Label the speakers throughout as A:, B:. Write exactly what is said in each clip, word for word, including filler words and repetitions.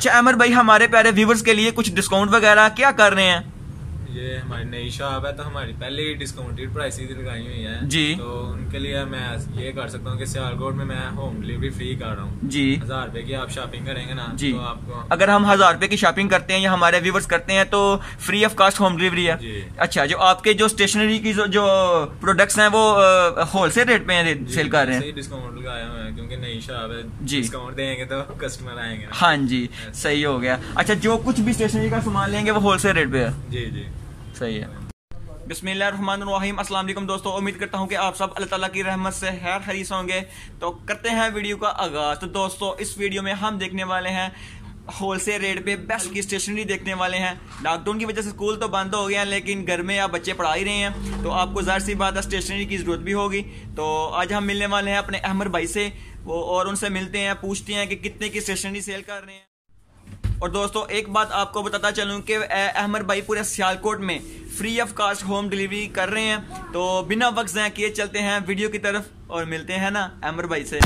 A: अच्छा अमर भाई, हमारे प्यारे व्यूवर्स के लिए कुछ डिस्काउंट वगैरह क्या कर रहे हैं?
B: ये हमारी नई शॉप है तो हमारी पहले ही डिस्काउंटेड प्राइसेस लगाई हुई है
A: जी।
B: तो उनके लिए मैं ये कर सकता हूँ कि सियालकोट में मैं होम डिलीवरी फ्री कर रहा हूँ
A: जी।
B: हजार रुपए की आप शॉपिंग करेंगे ना
A: जी,
B: तो आपको
A: अगर हम हजार रुपए की शॉपिंग करते हैं या हमारे व्यूवर्स करते हैं तो free of cost home delivery है
B: जी।
A: अच्छा, जो आपके जो स्टेशनरी की जो, जो प्रोडक्ट्स हैं वो होलसेल रेट पे सेल कर रहे हैं?
B: डिस्काउंट लगाया हुआ है क्योंकि नई शॉप है
A: जी।
B: डिस्काउंट देंगे तो कस्टमर आएंगे।
A: हाँ जी, सही हो गया। अच्छा, जो कुछ भी स्टेशनरी का सामान लेंगे वो होलसेल रेट पे है?
B: जी जी
A: सही है। बिस्मिल्लाहिर्रहमानिर्रहीम, अस्सलाम वालेकुम दोस्तों, उम्मीद करता हूँ कि आप सब अल्लाह ताला की रहमत से खैर खरीस होंगे। तो करते हैं वीडियो का आगाज़। तो दोस्तों, इस वीडियो में हम देखने वाले हैं होलसेल रेट पे बेस्ट की स्टेशनरी देखने वाले हैं। लॉकडाउन की वजह से स्कूल तो बंद हो गए हैं, लेकिन घर में आप बच्चे पढ़ा ही रहे हैं तो आपको ज़ाहिर सी बात है स्टेशनरी की ज़रूरत भी होगी। तो आज हम मिलने वाले हैं अपने अहमर भाई से, वो और उनसे मिलते हैं, पूछते हैं कि कितने की स्टेशनरी सेल कर रहे हैं। और दोस्तों, एक बात आपको बताता चलूं कि अहमर भाई पूरे सियालकोट में free of cost home delivery कर रहे हैं। तो बिना वक्त ज़ाया किए चलते हैं वीडियो की तरफ और मिलते हैं ना अहमर भाई से।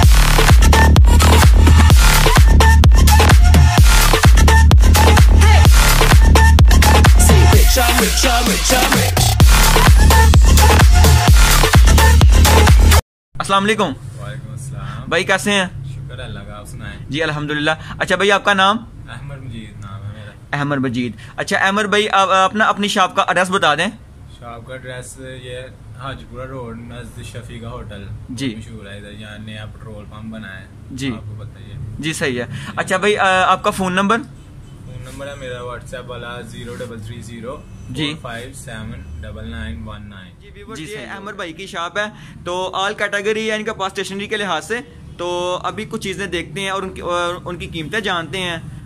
A: अस्सलाम वालेकुम।
B: वालेकुम अस्सलाम।
A: भाई कैसे हैं?
B: शुक्र अल्लाह का, आप सुनाएं।
A: जी अल्हम्दुलिल्लाह। अच्छा भाई, आपका नाम?
B: अहमद मजीद नाम है मेरा।
A: अहमद मजीद। अच्छा अहमद भाई, आप अपना अपनी शॉप का एड्रेस बता दें।
B: शॉप का एड्रेस ये हाजीपुरा रोड नजदीक शफी का होटल
A: जी।
B: मशहूर है इधर, यहाँ नया पेट्रोल पंप बना है
A: जी।
B: आपको बताइए।
A: जी सही है। अच्छा भाई, आपका फ़ोन नंबर?
B: फोन नंबर है मेरा व्हाट्सएप वाला जीरो डबल थ्री जीरो
A: जी
B: five seven double nine one nine.
A: जी, ये अहमद भाई की शॉप है तो ऑल कैटेगरी है इनका पास स्टेशनरी के लिहाज से। तो अभी कुछ चीज़ें देखते हैं और उनकी और उनकी कीमतें जानते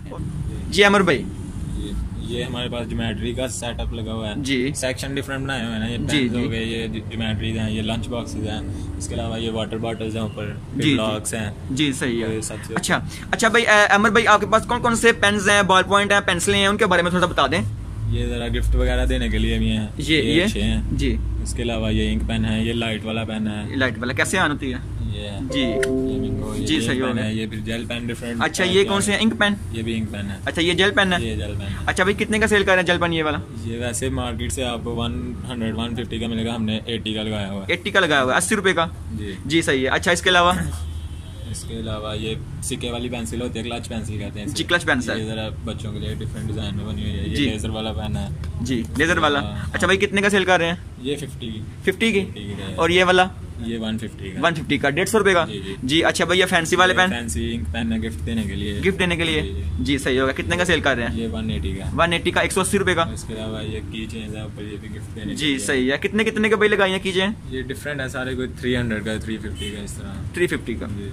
A: हैं। जी अमर भाई,
B: ये, ये हमारे पास ज्योमेट्री का सेटअप लगा हुआ है
A: जी।
B: सेक्शन डिफरेंट बनाए हुए हैं ना, ये
A: जी,
B: पेन्स
A: जी।
B: हो गए, ये ज्योमेट्रीज हैं, ये लंच बॉक्सेस हैं, इसके अलावा ये वाटर बॉटल्स हैं ऊपर,
A: जी,
B: ब्लॉक्स हैं।
A: जी सही है।
B: ये सबसे
A: अच्छा अच्छा भाई, अमर भाई आपके पास कौन कौन से पेन्स हैं, बॉल पॉइंट हैं, पेंसिलें हैं, उनके बारे में थोड़ा बता दें।
B: ये जरा गिफ्ट वगैरह देने के लिए भी हैं,
A: ये ये
B: अच्छे हैं
A: जी।
B: इसके अलावा ये इंक पेन है, ये लाइट वाला पेन है,
A: लाइट वाला कैसे ऑन होती है?
B: ये
A: जी
B: ये मिंगो, ये
A: जी,
B: इंक
A: सही हो
B: पेन
A: गया।
B: है, ये फिर जेल पेन डिफरेंट।
A: अच्छा, ये कौन से हैं? Ink pen?
B: ये भी इंक पेन है।
A: अच्छा, ये जेल पेन है?
B: ये जेल पेन है।
A: अच्छा भाई, कितने का सेल कर रहे हैं जेल पेन ये वाला?
B: ये वैसे मार्केट से आपको वन हंड्रेड वन फिफ्टी का मिलेगा, हमने अस्सी का लगाया हुआ है।
A: एट्टी का लगाया हुआ है, अस्सी रुपए का।
B: जी
A: जी सही है। अच्छा, इसके अलावा?
B: इसके अलावा ये सिक्के वाली पेंसिल होती है, क्लच पेंसिल कहते हैं इसे।
A: जी, क्लच पेंसिल।
B: ये जरा बच्चों के लिए डिफरेंट डिजाइन में बनी हुई है।
A: जी।
B: ये लेजर वाला पेन है
A: जी, लेजर वाला।
B: हाँ।
A: अच्छा भाई, कितने का सेल कर रहे हैं?
B: ये फिफ्टी की
A: फिफ्टी की।
B: फिफ्टी की है।
A: और ये वाला?
B: ये वन फिफ्टी का
A: वन फिफ्टी का, डेढ़ सौ रुपए का।
B: जी, जी।
A: जी। अच्छा भैया, फैंसी वाले पेन?
B: फैंसी इंक पेन है, गिफ्ट देने के लिए।
A: गिफ्ट देने के लिए?
B: जी, जी।
A: जी सही होगा। कितने का सेल कर रहे हैं?
B: ये वन एटी का।
A: वन एट्टी का, एक सौ अस्सी रुपए का।
B: इसके अलावा ये की चेंज है ऊपर, ये भी गिफ्ट देने के
A: जी
B: लिए।
A: सही है। कितने कितने के भाई लगाई हैं कीजिए?
B: ये डिफरेंट है सारे, कोई थ्री हंड्रेड का, थ्री फिफ्टी का, इस तरह।
A: थ्री फिफ्टी का।
B: जी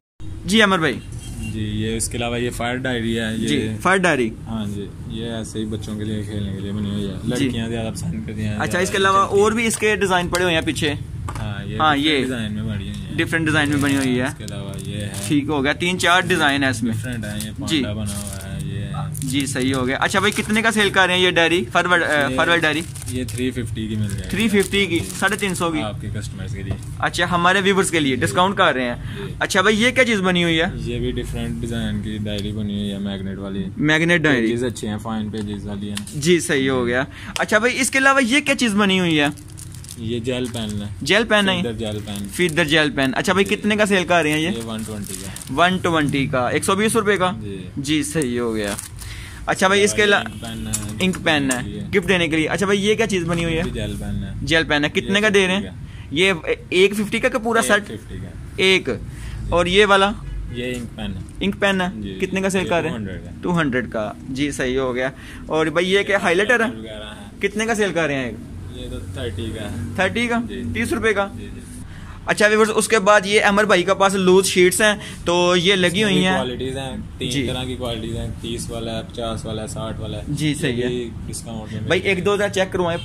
A: जी अमर भाई।
B: जी। ये इसके अलावा ये फायर डायरी है, ये
A: जी, फायर डायरी।
B: हाँ जी। ये ऐसे ही बच्चों के लिए खेलने के लिए बनी हुई है, लड़कियां ज्यादा पसंद करती हैं।
A: अच्छा, इसके अलावा और भी इसके डिजाइन पड़े हुए हैं पीछे?
B: हाँ, ये
A: हाँ, ये
B: डिजाइन में बनी हुई है,
A: डिफरेंट डिजाइन में बनी हुई है।
B: इसके अलावा ये है,
A: ठीक हो गया, तीन चार डिजाइन है इसमें।
B: डिफरेंट है, ये
A: जी।
B: पांडा बना हुआ है, ये है।
A: जी सही हो गया। अच्छा भाई, कितने का सेल कर रहे हैं ये डायरी, फॉरवर्ड फॉरवर्ड डायरी?
B: ये थ्री फिफ्टी की मिल जाएगी।
A: थ्री फिफ्टी की, साढ़े तीन सौ की
B: आपके कस्टमर्स के लिए।
A: अच्छा, हमारे व्यूवर्स के लिए डिस्काउंट कर रहे हैं। अच्छा भाई, ये क्या चीज बनी हुई है?
B: ये भी डिफरेंट डिजाइन की डायरी बनी हुई है, मैग्नेट वाली।
A: Magnet diary.
B: पेजेस अच्छे हैं, फाइन पेजेस वाली है।
A: जी सही हो गया। अच्छा भाई, इसके अलावा ये क्या चीज बनी हुई है?
B: ये जेल पेन है,
A: जेल पेन है,
B: gel pen,
A: feeder gel pen. अच्छा भाई, कितने का सेल कर रहे हैं ये?
B: ये वन ट्वेंटी का।
A: वन ट्वेंटी का, एक सौ बीस रुपए का।
B: जी।
A: जी सही हो गया। अच्छा भाई, इसके अलावा इंक पेन है गिफ्ट देने के लिए। अच्छा भाई, ये क्या चीज बनी हुई है?
B: जेल पेन है।
A: जेल पेन है, कितने का दे रहे हैं ये? एक फिफ्टी का, का पूरा सेट?
B: फिफ्टी का
A: एक। और ये वाला?
B: ये इंक पेन है।
A: इंक पेन है,
B: जी।
A: कितने का सेल
B: ये
A: कर रहे हैं? टू हंड्रेड का। जी सही हो गया। और भाई ये क्या हाईलाइटर है,
B: वगैरह है,
A: कितने का सेल कर रहे हैं?
B: ये तो थर्टी का है।
A: थर्टी का,
B: जी।
A: तीस रुपए का।
B: जी, जी।
A: अच्छा व्यूअर्स, उसके बाद ये अमर भाई के पास लूज शीट्स हैं तो ये लगी हुई हैं।
B: क्वालिटीज हैं,
A: जी।
B: तीन तरह की क्वालिटीज हैं, तीस वाला है, पचास वाला है, साठ वाला है।
A: जी, सही है।
B: डिस्काउंट में
A: भाई एक दो हजार चेक करवाएं।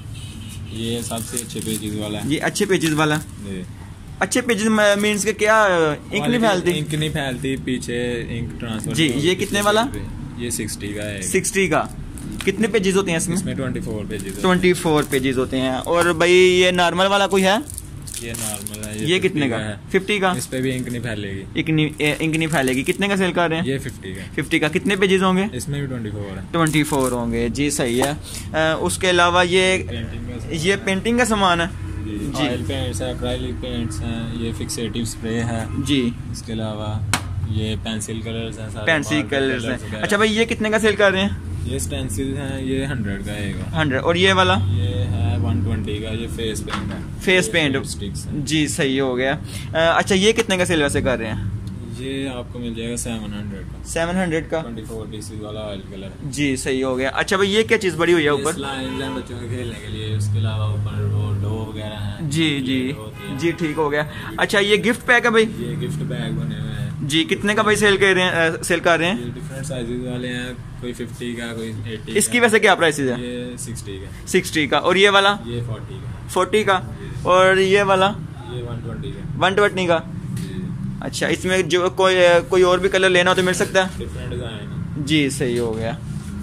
B: ये सबसे अच्छे पेजेस वाला है।
A: ये अच्छे पेजेस वाला।
B: जी।
A: अच्छे पेजेस मीन्स के क्या, इंक नहीं फैलती?
B: इंक नहीं फैलती, पीछे इंक ट्रांसफर।
A: जी, ये कितने वाला?
B: ये सिक्सटी का है।
A: सिक्सटी का। कितने पेजेस होते हैं इसमें?
B: इसमें twenty four pages.
A: Twenty four pages होते हैं। और भाई ये नॉर्मल वाला कोई है?
B: ये नॉर्मल है।
A: ये, ये कितने का है? फिफ्टी का।
B: इस पे भी इंक नहीं फैलेगी।
A: इंक नहीं इंक नहीं फैलेगी। कितने का सेल कर रहे हैं?
B: ये फिफ्टी का।
A: फिफ्टी का। कितने पेजेस होंगे?
B: इसमें भी ट्वेंटी फोर है।
A: ट्वेंटी फोर होंगे जी, सही है। आ, उसके अलावा ये
B: पेंटिंग
A: ये पेंटिंग का सामान है
B: जी। ऑयल पेंट्स है, एक्राइलिक पेंट्स हैं, ये फिक्सेटिव स्प्रे है जी। इसके अलावा ये पेंसिल कलर्स हैं, सारे
A: पेंसिल कलर्स हैं। अच्छा भाई ये कितने का सेल कर रहे हैं?
B: ये स्टेंसिल हैं, ये हंड्रेड का है।
A: हंड्रेड। और ये वाला?
B: ये है वन ट्वेंटी का। ये फेस पेंट है।
A: फेस पेंट जी, सही हो गया। अच्छा ये कितने का सेल वैसे कर रहे हैं?
B: ये आपको मिल जाएगा सेवन हंड्रेड का।
A: सेवन हंड्रेड का
B: ट्वेंटी फोर डीसी वाला ऑयल कलर जी,
A: सही हो गया। अच्छा भाई ये क्या चीज बड़ी हुई है ऊपर?
B: स्लाइड्स हैं बच्चों के खेलने के लिए। उसके अलावा ऊपर वो डो वगैरह हैं
A: जी जी जी, ठीक हो गया। अच्छा ये गिफ्ट पैक है भाई?
B: ये गिफ्ट बैग बने हुए हैं
A: जी। कितने का भाई सेल कर रहे हैं? सेल कर रहे हैं
B: डिफरेंट साइजेस वाले हैं, कोई फिफ्टी का, कोई एटी।
A: इसकी वैसे क्या प्राइसेस है?
B: ये सिक्सटी का।
A: सिक्सटी का। और ये वाला?
B: ये फोर्टी का।
A: फोर्टी का। और ये वाला?
B: ये वन ट्वेंटी का।
A: वन ट्वेंटी का। अच्छा इसमें जो कोई कोई और भी कलर लेना हो तो मिल सकता है?
B: डिफरेंट डिजाइन
A: जी, सही हो गया।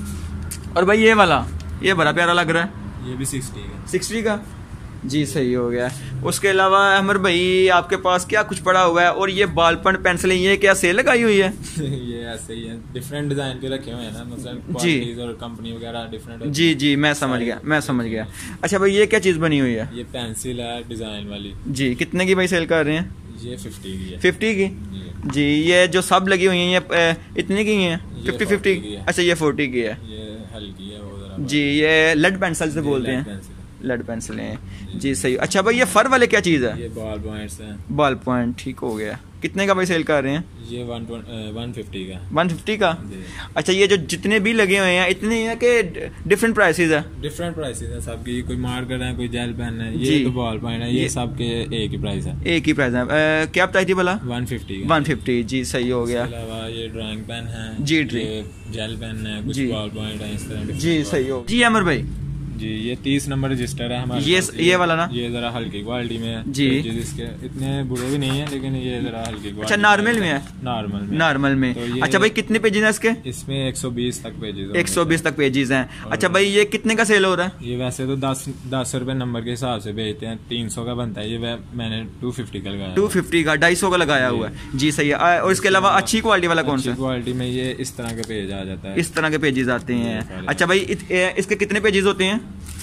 A: और भाई ये वाला, ये बड़ा प्यारा लग रहा है।
B: ये भी सिक्सटी का।
A: सिक्सटी का जी, सही हो गया। उसके अलावा अमर भाई आपके पास क्या कुछ पड़ा हुआ है? और ये बाल पेन पेंसिलें, ये क्या सेल लगाई हुई है?
B: ये ऐसे ही है, डिफरेंट डिजाइन के रखे हुए हैं ना, मतलब क्वालिटीज और कंपनी वगैरह डिफरेंट।
A: जी जी, मैं समझ गया, मैं समझ गया। अच्छा भाई ये क्या चीज बनी हुई है?
B: ये पेंसिल है डिजाइन वाली
A: जी। कितने की भाई सेल कर रहे हैं?
B: ये फिफ्टी की है।
A: फिफ्टी की जी। ये जो सब लगी हुई हैं ये इतनी की हैं? Fifty fifty. अच्छा ये फोर्टी की है।
B: ये हल्की है वो
A: जी। ये लेड पेंसिल से बोलते हैं, लेड पेंसिलें जी, सही। अच्छा भाई ये फर वाले क्या चीज़ है?
B: ये बॉल पॉइंट्स हैं।
A: बॉल पॉइंट, ठीक हो गया। कितने का भाई सेल कर रहे हैं?
B: ये वन वन फिफ्टी का।
A: वन फिफ्टी का। अच्छा ये जो जितने भी लगे हुए हैं इतने हैं कि डिफरेंट प्राइसेस है?
B: डिफरेंट प्राइसेस है सबकी। कोई मार्कर है, कोई जेल पेन है, ये तो बॉल पॉइंट है, ये सब के एक ही प्राइस है।
A: एक ही प्राइस है। uh, क्या बताई थी भला?
B: One fifty.
A: वन फिफ्टी जी, सही हो गया।
B: इसके अलावा ये ड्राइंग पेन है
A: जी,
B: जेल पेन है, कुछ बॉल पॉइंट है इस तरह
A: जी, सही हो जी। अमर भाई
B: जी ये तीस नंबर रजिस्टर है हमारे
A: ये ये वाला ना?
B: ये जरा हल्की क्वालिटी में है
A: जी।
B: इसके इतने बुरे भी नहीं है, लेकिन ये जरा हल्की क्वालिटी।
A: अच्छा नॉर्मल में है?
B: नॉर्मल में।
A: नॉर्मल में तो अच्छा भाई कितने पेजेस हैं इसके?
B: इसमें एक सौ बीस तक पेजेस
A: एक सौ बीस तक पेजेस हैं। अच्छा भाई ये कितने का सेल हो रहा है?
B: ये वैसे तो दस दस रुपए नंबर के हिसाब से बेचते हैं, तीन सौ का बनता है। ये मैंने टू फिफ्टी का लगाया।
A: टू फिफ्टी का, ढाई सौ का लगाया हुआ है जी, सही है। और इसके अलावा अच्छी क्वालिटी वाला कौन सा?
B: क्वालिटी में ये इस तरह के पेज आ जाता है।
A: इस तरह के पेजेस आते हैं। अच्छा भाई इसके कितने पेजेस होते हैं?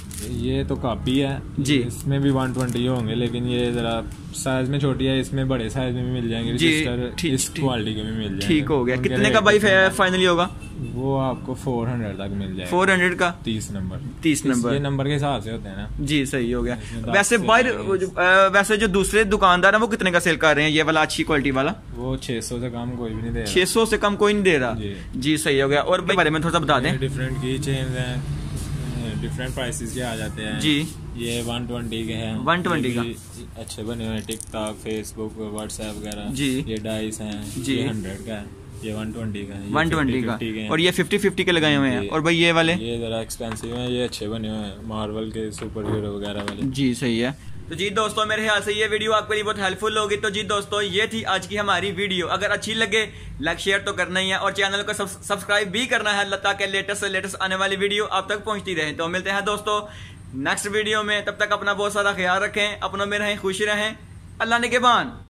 B: ये तो कॉपी है जी। इसमें भी वन ट्वेंटी होंगे, लेकिन ये जरा साइज में छोटी है। इसमें बड़े साइज में भी मिल जाएंगे जी, इस क्वालिटी के भी मिल जाएंगे।
A: ठीक हो गया। कितने का भाई फाइनली होगा?
B: वो आपको फोर हंड्रेड तक मिल जाएगा।
A: फोर हंड्रेड का
B: तीस नंबर।
A: तीस नंबर
B: ये नंबर के हिसाब से होते हैं ना
A: जी, सही हो गया। वैसे बाहर वैसे जो दूसरे दुकानदार है वो कितने का सेल कर रहे हैं? ये वाला अच्छी क्वालिटी वाला
B: वो छह सौ से कम कोई भी नहीं दे रहा।
A: छह सौ से कम कोई नहीं दे रहा जी, सही हो गया। और बारे में थोड़ा सा बता दें।
B: डिफरेंट की चेन है, डिफरेंट प्राइसेस के आ जाते हैं
A: जी।
B: ये वन ट्वेंटी के हैं।
A: वन ट्वेंटी का
B: अच्छे बने हुए हैं, टिकटॉक, फेसबुक, व्हाट्सएप वगैरह जी। ये डाइस हैं जी, हंड्रेड का है। ये वन ट्वेंटी का है।
A: वन ट्वेंटी का। और ये फिफ्टी फिफ्टी के लगाए हुए हैं। और भाई ये वाले
B: ये जरा एक्सपेंसिव हैं, ये अच्छे बने हुए हैं, मार्वल के सुपर हीरो वगैरह वाले जी,
A: सही है। तो जी दोस्तों मेरे ख्याल से ये वीडियो आपके लिए बहुत हेल्पफुल होगी। तो जी दोस्तों ये थी आज की हमारी वीडियो। अगर अच्छी लगे लाइक शेयर तो करना ही है, और चैनल को सब्सक्राइब भी करना है ताकि लेटेस्ट से लेटेस्ट आने वाली वीडियो आप तक पहुंचती रहे। तो मिलते हैं दोस्तों नेक्स्ट वीडियो में, तब तक अपना बहुत सारा ख्याल रखें, अपनों में रहें, खुश रहें। अल्लाह निगहबान।